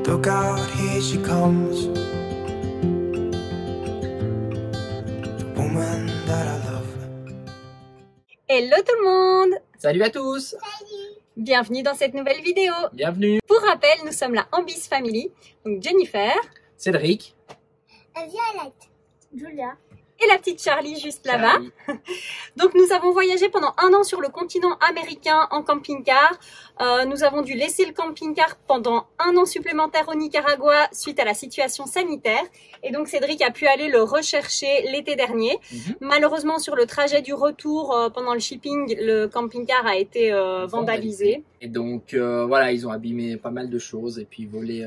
Look out, here she comes, the woman that I love. Hello tout le monde! Salut à tous! Bienvenue dans cette nouvelle vidéo! Bienvenue! Pour rappel, nous sommes la Ambis Family, donc Jennifer, Cédric, Violette, Julia et la petite Charlie juste là-bas. Donc nous avons voyagé pendant 1 an sur le continent américain en camping-car. Nous avons dû laisser le camping-car pendant 1 an supplémentaire au Nicaragua suite à la situation sanitaire. Et donc Cédric a pu aller le rechercher l'été dernier. Malheureusement sur le trajet du retour pendant le shipping, le camping-car a été vandalisé. Et donc voilà, ils ont abîmé pas mal de choses et puis volé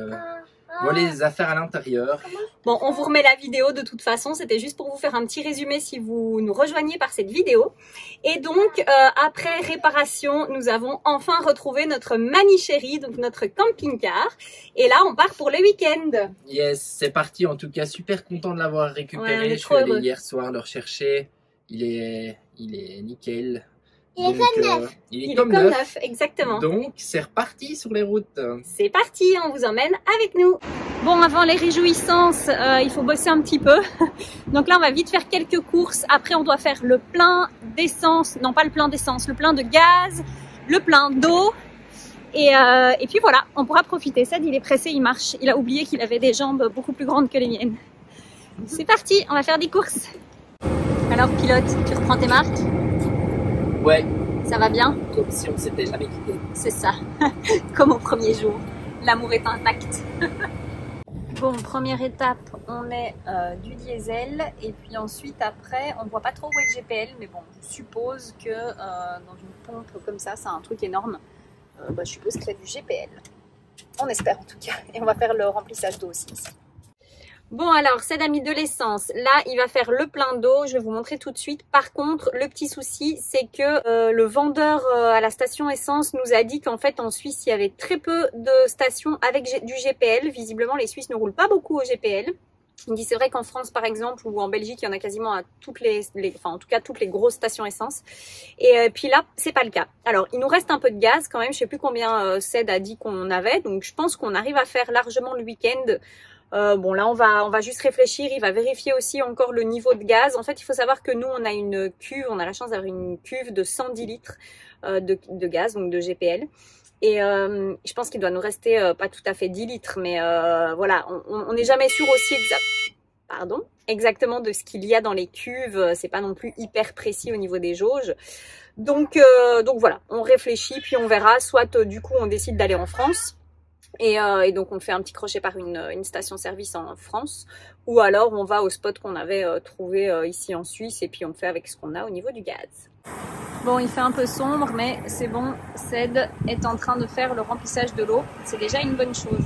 les affaires à l'intérieur. Bon, on vous remet la vidéo de toute façon, c'était juste pour vous faire un petit résumé si vous nous rejoignez par cette vidéo. Et donc, après réparation, nous avons enfin retrouvé notre Mani Chéri, donc notre camping-car. Et là, on part pour le week-end. Yes, c'est parti. En tout cas, super content de l'avoir récupéré. Ouais, je suis allé hier soir le rechercher. Il est nickel. Il est comme neuf. Il est comme neuf, exactement. Donc, c'est reparti sur les routes. C'est parti, on vous emmène avec nous. Bon, avant les réjouissances, il faut bosser un petit peu. Donc là, on va vite faire quelques courses. Après, on doit faire le plein d'essence. Non, pas le plein d'essence, le plein de gaz, le plein d'eau. Et puis voilà, on pourra profiter. Ced, il est pressé, il marche. Il a oublié qu'il avait des jambes beaucoup plus grandes que les miennes. C'est parti, on va faire des courses. Alors, pilote, tu reprends tes marques? Ouais. Ça va bien? Comme si on s'était jamais quitté. C'est ça, comme au premier jour. L'amour est intact. Bon, première étape, on met du diesel. Et puis ensuite, après, on ne voit pas trop où est le GPL. Mais bon, je suppose que dans une pompe comme ça, c'est un truc énorme. Je suppose qu'il y a du GPL. On espère en tout cas. Et on va faire le remplissage d'eau aussi ici. Bon alors, Ced a mis de l'essence. Là, il va faire le plein d'eau. Je vais vous montrer tout de suite. Par contre, le petit souci, c'est que le vendeur à la station essence nous a dit qu'en fait, en Suisse, il y avait très peu de stations avec du GPL. Visiblement, les Suisses ne roulent pas beaucoup au GPL. Il dit c'est vrai qu'en France, par exemple, ou en Belgique, il y en a quasiment à toutes en tout cas, toutes les grosses stations essence. Et puis là, c'est pas le cas. Alors, il nous reste un peu de gaz quand même. Je sais plus combien Ced a dit qu'on avait. Donc, je pense qu'on arrive à faire largement le week-end. Bon là on va juste réfléchir, il va vérifier aussi encore le niveau de gaz. En fait il faut savoir que nous on a une cuve, on a la chance d'avoir une cuve de 110 litres de gaz, donc de GPL. Et je pense qu'il doit nous rester pas tout à fait 10 litres, mais voilà, on n'est jamais sûr aussi exactement de ce qu'il y a dans les cuves. C'est pas non plus hyper précis au niveau des jauges. Donc voilà, on réfléchit puis on verra, soit du coup on décide d'aller en France. Et donc on fait un petit crochet par une station-service en France, ou alors on va au spot qu'on avait trouvé ici en Suisse et puis on fait avec ce qu'on a au niveau du gaz. Bon, il fait un peu sombre, mais c'est bon, Ced est en train de faire le remplissage de l'eau, c'est déjà une bonne chose.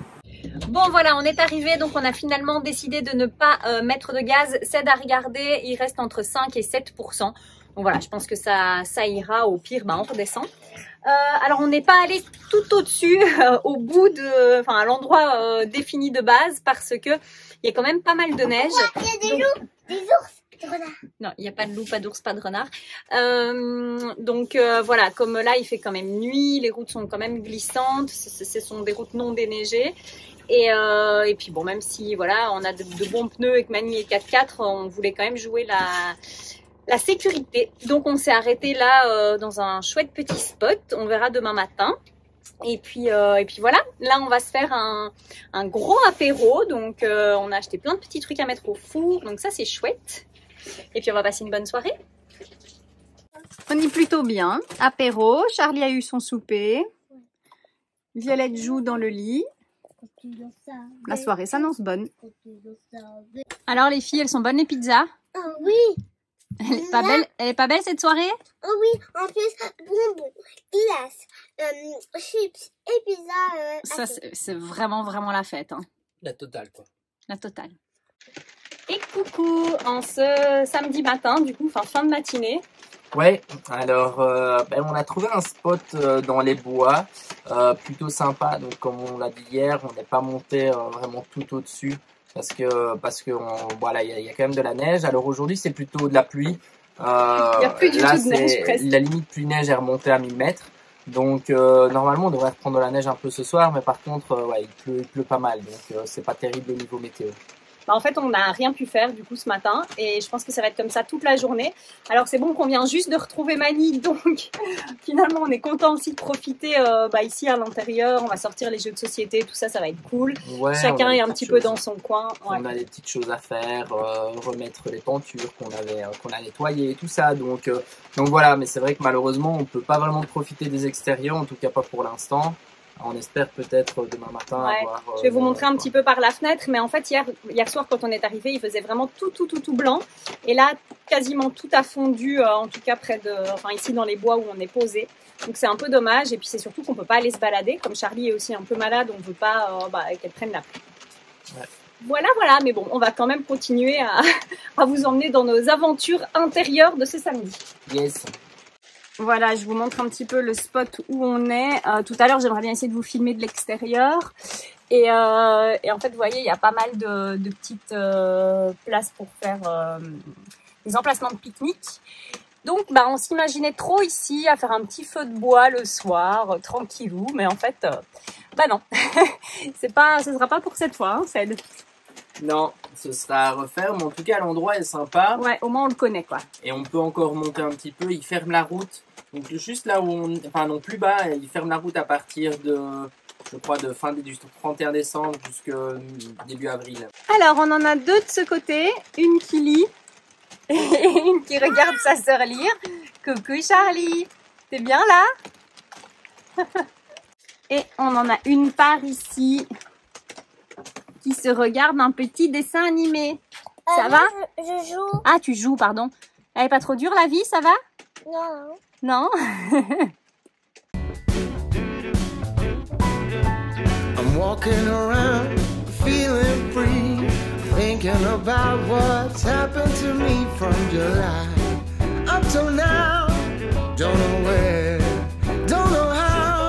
Bon voilà, on est arrivé, donc on a finalement décidé de ne pas mettre de gaz. Ced a regardé, il reste entre 5 et 7%. Donc voilà, je pense que ça ira, au pire, on redescend. Alors on n'est pas allé tout au-dessus, au bout à l'endroit défini de base, parce que il y a quand même pas mal de neige. Il y a des loups, des ours, des renards. Non, il n'y a pas de loups, pas d'ours, pas de renards. Voilà, comme là il fait quand même nuit, les routes sont quand même glissantes, ce sont des routes non déneigées. Et puis bon, même si voilà, on a de bons pneus et que Mani est 4x4, on voulait quand même jouer la sécurité. Donc on s'est arrêté là dans un chouette petit spot. On verra demain matin. Et puis voilà, là on va se faire un gros apéro. Donc on a acheté plein de petits trucs à mettre au four. Donc ça c'est chouette. Et puis on va passer une bonne soirée. On est plutôt bien. Apéro, Charlie a eu son souper. Violette joue dans le lit. La soirée s'annonce bonne. Alors les filles, elles sont bonnes les pizzas? Oh oui. Elle est pas belle cette soirée? Oh oui, en plus, bonbons, glace, chips et pizza. Ça, c'est vraiment la fête. Hein. La totale quoi. La totale. Et coucou, en ce samedi matin, du coup, fin de matinée. Ouais, alors on a trouvé un spot dans les bois, plutôt sympa. Donc comme on l'a dit hier, on n'est pas monté vraiment tout au-dessus. Parce que voilà, il y a quand même de la neige. Alors aujourd'hui, c'est plutôt de la pluie. Il n'y a plus du tout de neige presque. La limite pluie-neige est remontée à 1000 mètres. Donc normalement on devrait reprendre de la neige un peu ce soir, mais par contre ouais, il pleut pas mal, donc c'est pas terrible au niveau météo. Bah en fait, on n'a rien pu faire du coup ce matin et je pense que ça va être comme ça toute la journée. Alors c'est bon qu'on vient juste de retrouver Mani, donc finalement on est content aussi de profiter ici à l'intérieur. On va sortir les jeux de société, tout ça, ça va être cool. Ouais, chacun est un petit peu dans son coin. Ouais. On a des petites choses à faire, remettre les tentures qu'on a nettoyées, tout ça. Donc voilà, mais c'est vrai que malheureusement on peut pas vraiment profiter des extérieurs, en tout cas pas pour l'instant. On espère peut-être demain matin avoir... je vais vous montrer un petit peu par la fenêtre, mais en fait hier soir quand on est arrivé, il faisait vraiment tout blanc. Et là, quasiment tout a fondu, en tout cas ici dans les bois où on est posé. Donc c'est un peu dommage, et puis c'est surtout qu'on peut pas aller se balader. Comme Charlie est aussi un peu malade, on veut pas qu'elle prenne la pluie. Ouais. Voilà, mais bon, on va quand même continuer à vous emmener dans nos aventures intérieures de ce samedi. Yes. Voilà, je vous montre un petit peu le spot où on est. Tout à l'heure, j'aimerais bien essayer de vous filmer de l'extérieur. Et en fait, vous voyez, il y a pas mal de petites places pour faire des emplacements de pique-nique. Donc, on s'imaginait trop ici à faire un petit feu de bois le soir, tranquillou. Mais en fait, non. Ce sera pas pour cette fois, hein, Ced. Non, ce sera à refaire, mais en tout cas l'endroit est sympa. Ouais, au moins on le connaît quoi. Et on peut encore monter un petit peu, il ferme la route. Donc juste là où non plus bas, il ferme la route à partir de, je crois, du 31 décembre jusqu'au début avril. Alors on en a deux de ce côté, une qui lit et une qui regarde sa sœur lire. Coucou Charlie, t'es bien là? Et on en a une par ici qui se regarde un petit dessin animé. Ça va? Je joue. Ah, tu joues, pardon. Elle est pas trop dure la vie, ça va? Non. Non? I'm walking around feeling free, thinking about what's happened to me from July up till now. Don't know where, don't know how.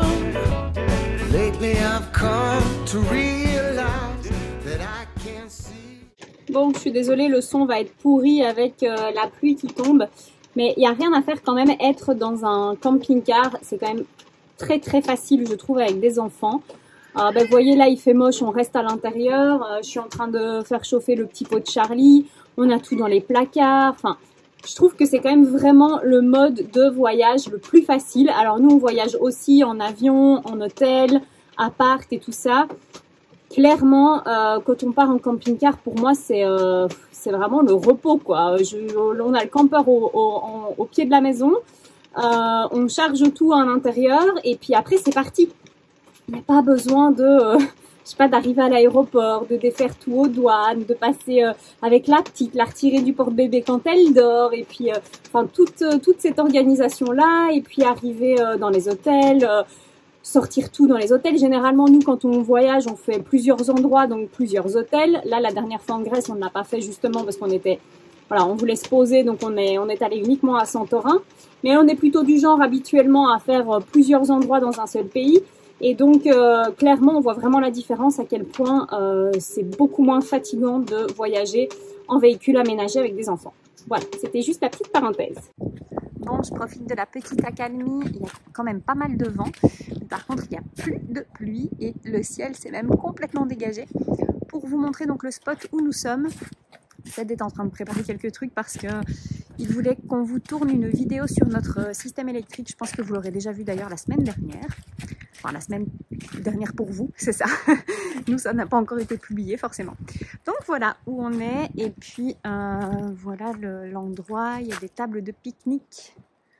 Lately I've come to realize that I can't see. Bon, je suis désolée, le son va être pourri avec la pluie qui tombe. Mais il n'y a rien à faire quand même, être dans un camping-car, c'est quand même très très facile je trouve avec des enfants. Vous voyez là il fait moche, on reste à l'intérieur, je suis en train de faire chauffer le petit pot de Charlie, on a tout dans les placards, enfin je trouve que c'est quand même vraiment le mode de voyage le plus facile. Alors nous on voyage aussi en avion, en hôtel, appart et tout ça. Clairement, quand on part en camping-car, pour moi, c'est vraiment le repos, quoi. On a le campeur au pied de la maison, on charge tout à l'intérieur et puis après, c'est parti. Il n'y a pas besoin d'arriver à l'aéroport, de défaire tout aux douanes, de passer avec la petite, la retirer du porte-bébé quand elle dort, et puis, toute cette organisation-là, et puis arriver dans les hôtels, sortir tout dans les hôtels. Généralement, nous, quand on voyage, on fait plusieurs endroits, donc plusieurs hôtels. Là, la dernière fois en Grèce, on ne l'a pas fait justement parce qu'on on voulait se poser, donc on est allé uniquement à Santorin. Mais on est plutôt du genre habituellement à faire plusieurs endroits dans un seul pays. Et donc, clairement, on voit vraiment la différence à quel point c'est beaucoup moins fatigant de voyager en véhicule aménagé avec des enfants. Voilà, c'était juste la petite parenthèse. Bon, je profite de la petite accalmie, il y a quand même pas mal de vent. Par contre, il n'y a plus de pluie et le ciel s'est même complètement dégagé. Pour vous montrer donc le spot où nous sommes, Ced est en train de préparer quelques trucs parce que il voulait qu'on vous tourne une vidéo sur notre système électrique. Je pense que vous l'aurez déjà vu d'ailleurs la semaine dernière. Enfin, la semaine dernière pour vous, c'est ça. Nous, ça n'a pas encore été publié forcément. Donc voilà où on est. Et puis voilà l'endroit. Il y a des tables de pique-nique.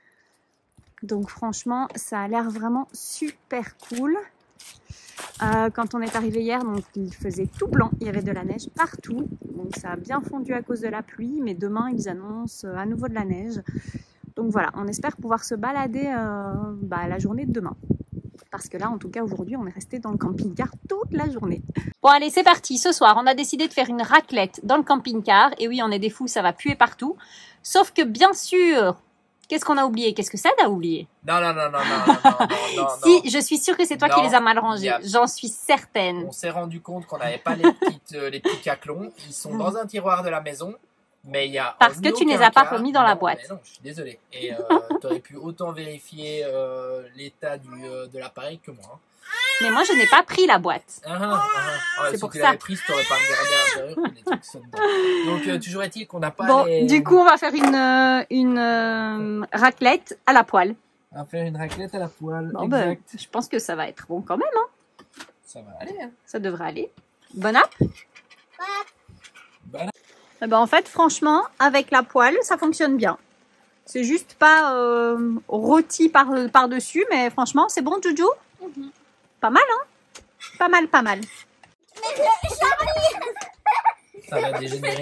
Donc franchement, ça a l'air vraiment super cool. Quand on est arrivé hier, donc il faisait tout blanc, il y avait de la neige partout, donc ça a bien fondu à cause de la pluie, mais demain ils annoncent à nouveau de la neige. Donc voilà, on espère pouvoir se balader la journée de demain. Parce que là, en tout cas, aujourd'hui, on est resté dans le camping-car toute la journée. Bon, allez, c'est parti. Ce soir, on a décidé de faire une raclette dans le camping-car. Et oui, on est des fous, ça va puer partout. Sauf que, bien sûr, qu'est-ce qu'on a oublié? Qu'est-ce que ça a oublié? Non. Si, je suis sûre que c'est toi qui les as mal rangés. J'en suis certaine. On s'est rendu compte qu'on n'avait pas les petits caclons. Ils sont dans un tiroir de la maison. Mais il y a Parce que tu ne les as pas remis dans la boîte. Non, je suis désolé. Et tu aurais pu autant vérifier l'état de l'appareil que moi. Hein. Mais moi, je n'ai pas pris la boîte. C'est pour ça. Si tu l'avais prise, tu n'aurais pas regardé à l'intérieur. Les trucs sont dedans. Donc, toujours est-il qu'on n'a pas Bon, du coup, on va faire une raclette à la poêle. On va faire une raclette à la poêle. Bon, ben, je pense que ça va être bon quand même. Hein. Ça va aller. Hein. Ça devrait aller. Bon app. Eh ben, en fait, franchement, avec la poêle, ça fonctionne bien. C'est juste pas rôti par-dessus, mais franchement, c'est bon, Joujou? Pas mal, hein? Pas mal, pas mal. Ça va dégénérer.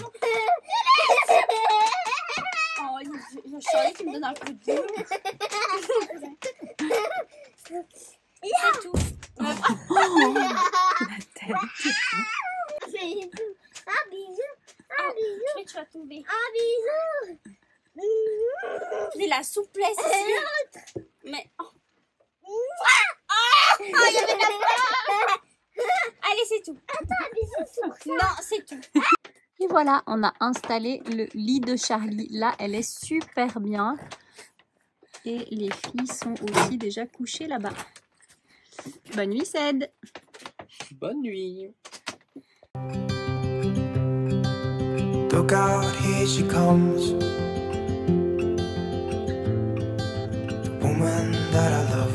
Oh, il y a Charlie qui me donne un coup de gueule. C'est tout. La tête. Un bisou. Un bisou. Tu vas tomber. Un bisou. C'est la souplesse ici. Mais... Il y avait de la Allez, c'est tout. Attends, un bisou sur ça. Non, c'est tout. Et voilà, on a installé le lit de Charlie. Là, elle est super bien. Et les filles sont aussi déjà couchées là-bas. Bonne nuit, Ced. Bonne nuit. Look out, here she comes. The woman that I love.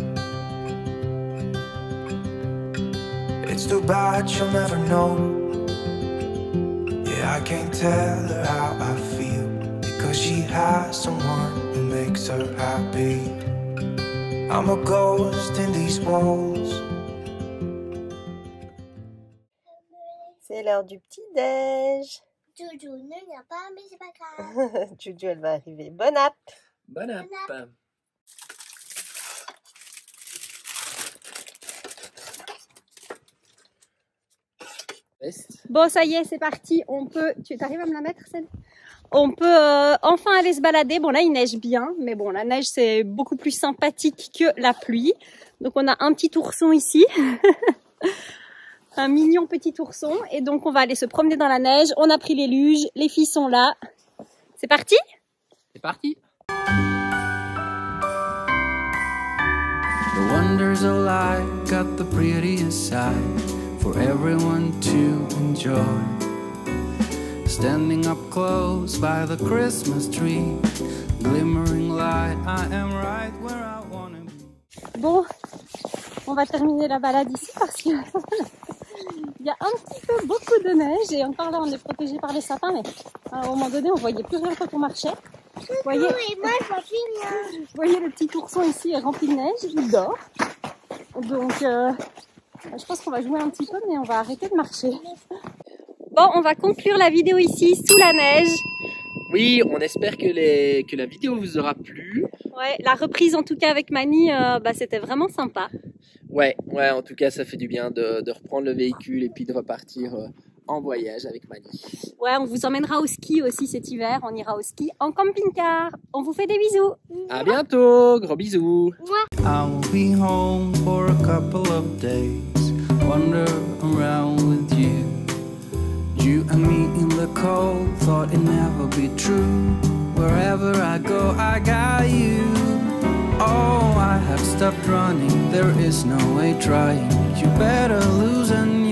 It's too bad she'll never know. Yeah, I can't tell her how I feel, because she has someone who makes her happy. I'm a ghost in these walls. C'est l'heure du petit-déj. Joujou ne vient pas, mais c'est pas grave. Joujou, elle va arriver. Bon app. Bon app. Bon, ça y est, c'est parti. On peut... Tu arrives à me la mettre, celle? On peut enfin aller se balader. Bon, là, il neige bien. Mais bon, la neige, c'est beaucoup plus sympathique que la pluie. Donc, on a un petit ourson ici. Un mignon petit ourson. Et donc, on va aller se promener dans la neige. On a pris les luges. Les filles sont là. C'est parti? C'est parti. The wonders of life got the prettiest side for everyone to enjoy. Standing up close by the Christmas tree, glimmering light, I am right where I wanna be. Bon, on va terminer la balade ici parce que il y a un petit peu beaucoup de neige et encore là on est protégé par les sapins, mais à un moment donné on voyait plus rien quand on marchait. Vous voyez, Et moi, je vois plus rien. vous voyez le petit ourson ici est rempli de neige, il dort. Donc je pense qu'on va jouer un petit peu mais on va arrêter de marcher. Bon, on va conclure la vidéo ici sous la neige. Oui, on espère que la vidéo vous aura plu. Ouais, la reprise en tout cas avec Mani, c'était vraiment sympa. Ouais, en tout cas ça fait du bien de reprendre le véhicule et puis de repartir en voyage avec Mani. Ouais, on vous emmènera au ski aussi cet hiver, on ira au ski en camping-car. On vous fait des bisous. À bientôt, gros bisous. I will be home for a couple of days, wander around with you. You and me in the cold, thought it'd never be true. Wherever I go, I got you. Oh, I have stopped running, there is no way trying. You better loosen